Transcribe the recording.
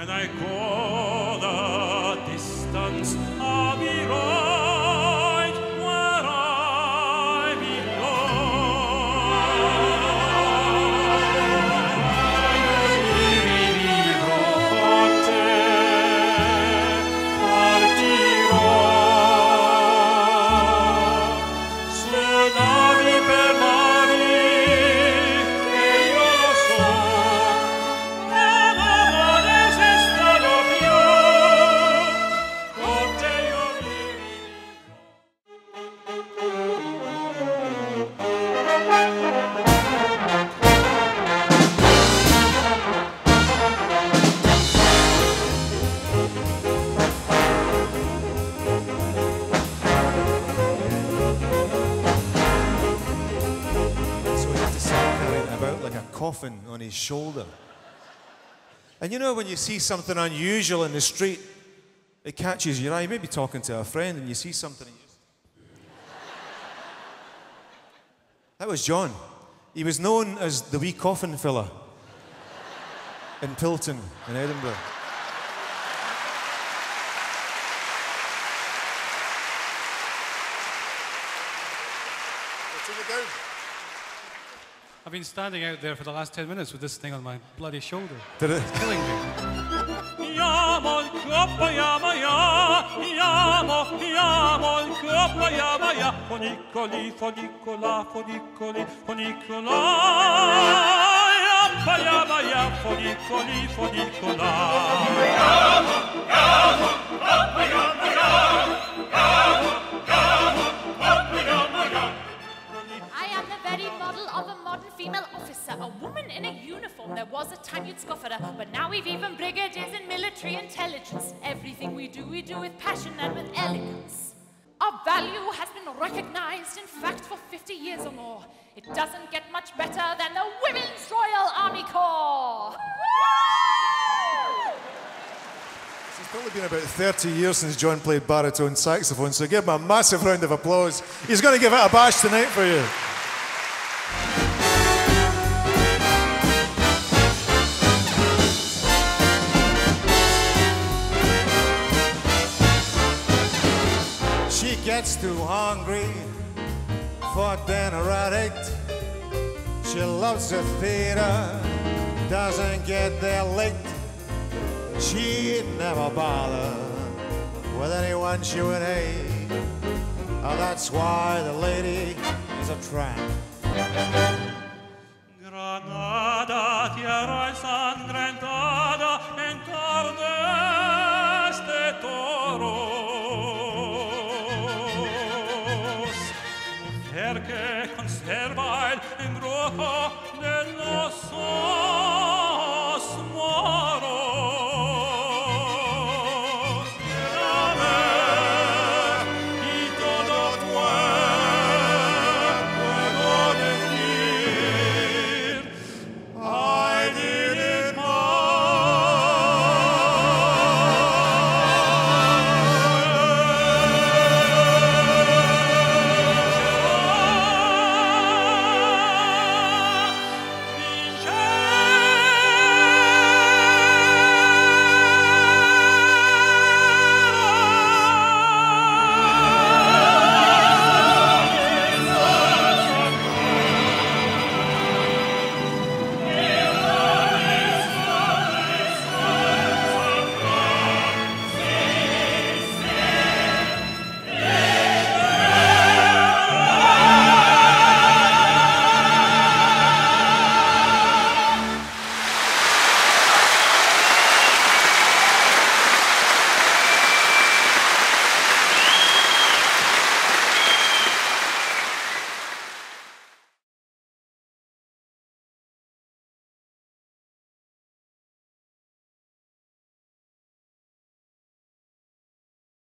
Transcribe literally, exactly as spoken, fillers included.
When I go the distance, I'll be right where I coffin on his shoulder. And you know when you see something unusual in the street, it catches your eye. You may be talking to a friend and you see something. And you just... That was John. He was known as the wee coffin fella in Pilton in Edinburgh. I've been standing out there for the last ten minutes with this thing on my bloody shoulder. Did it? It's killing me. Yamo il coppo, yama ya, yamo, yamo il coppo, yama ya, fonicoli, fonicola, fonicoli, fonicola, yappa, yama ya, fonicoli, fonicola. Yamo, yamo, coppo, yama ya, yamo, yamo, coppo, yama ya. I am the very model of a modern female officer, a woman in a uniform. There was a time you'd scoff at her, but now we've even brigadiers in military intelligence. Everything we do, we do with passion and with elegance. Our value has been recognized, in fact, for fifty years or more. It doesn't get much better than the Women's Royal Army Corps. It's probably been about thirty years since John played baritone saxophone, so give him a massive round of applause. He's going to give it a bash tonight for you. She gets too hungry for dinner at eight. She loves the theater, doesn't get there late. She'd never bother with anyone she would hate. Oh, that's why the lady is a tramp. Granada, tierra